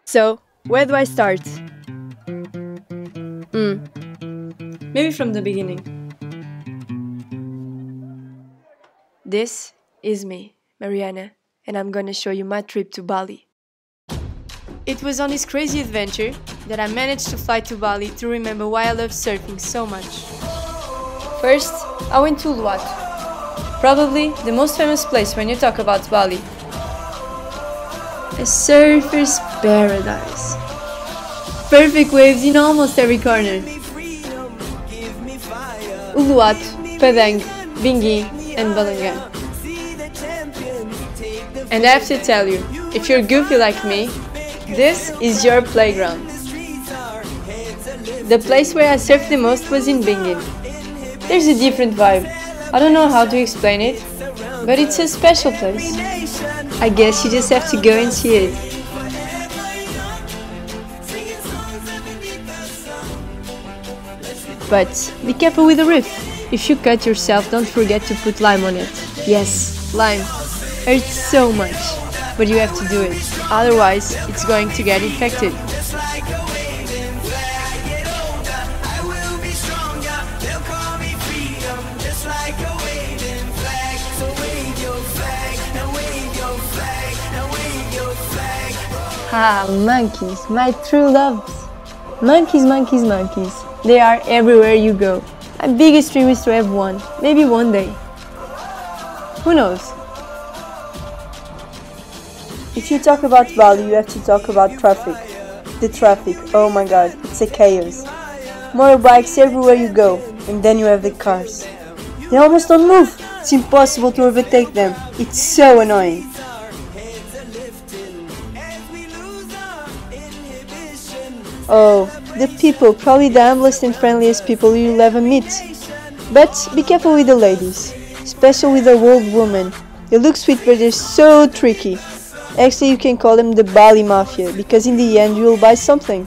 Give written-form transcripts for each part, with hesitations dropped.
So, where do I start? Maybe from the beginning. This is me, Mariana, and I'm gonna show you my trip to Bali. It was on this crazy adventure that I managed to fly to Bali to remember why I love surfing so much. First, I went to Uluwatu, probably the most famous place when you talk about Bali. A surfer's paradise. Perfect waves in almost every corner. Uluwatu, Padang, Bingi, and Balangan. And I have to tell you, if you're goofy like me, this is your playground. The place where I surfed the most was in Bingi. There's a different vibe. I don't know how to explain it, but it's a special place. I guess you just have to go and see it. But be careful with the reef. If you cut yourself, don't forget to put lime on it. Yes, lime. Hurts so much, but you have to do it. Otherwise, it's going to get infected. Ah, monkeys, my true loves. Monkeys, monkeys, monkeys. They are everywhere you go. My biggest dream is to have one, maybe one day. Who knows? If you talk about Bali, you have to talk about traffic. The traffic, oh my god, it's a chaos. Motorbikes everywhere you go, and then you have the cars. They almost don't move. It's impossible to overtake them. It's so annoying. Oh, the people, probably the humblest and friendliest people you'll ever meet. But be careful with the ladies, especially with the old woman. They look sweet but they're so tricky. Actually, you can call them the Bali Mafia, because in the end you will buy something.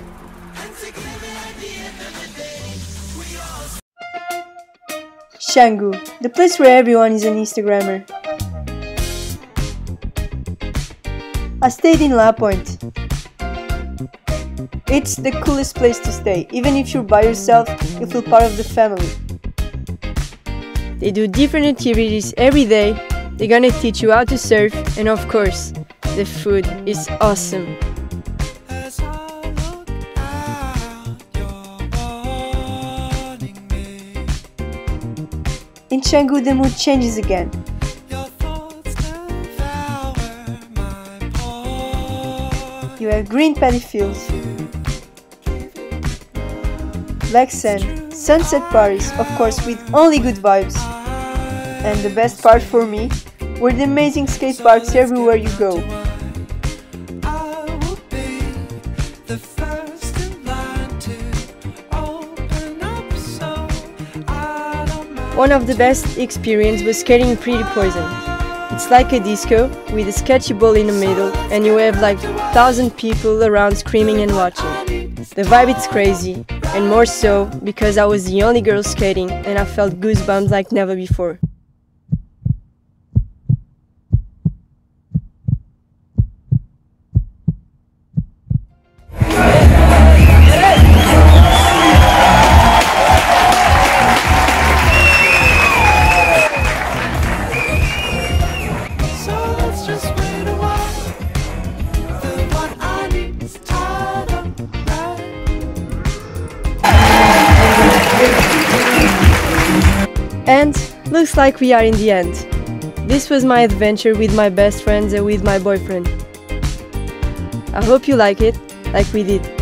Canggu, the place where everyone is an Instagrammer. I stayed in Lapoint. It's the coolest place to stay. Even if you're by yourself, you feel part of the family. They do different activities every day. They're gonna teach you how to surf, and of course, the food is awesome. In Canggu, the mood changes again. You have green paddy fields, black sand, sunset parties, of course with only good vibes. And the best part for me were the amazing skate parks everywhere you go. One of the best experiences was skating in Pretty Poison. It's like a disco with a sketchy ball in the middle, and you have like 1,000 people around screaming and watching. The vibe is crazy, and more so because I was the only girl skating and I felt goosebumps like never before. And looks like we are in the end. This was my adventure with my best friends and with my boyfriend. I hope you like it, like we did.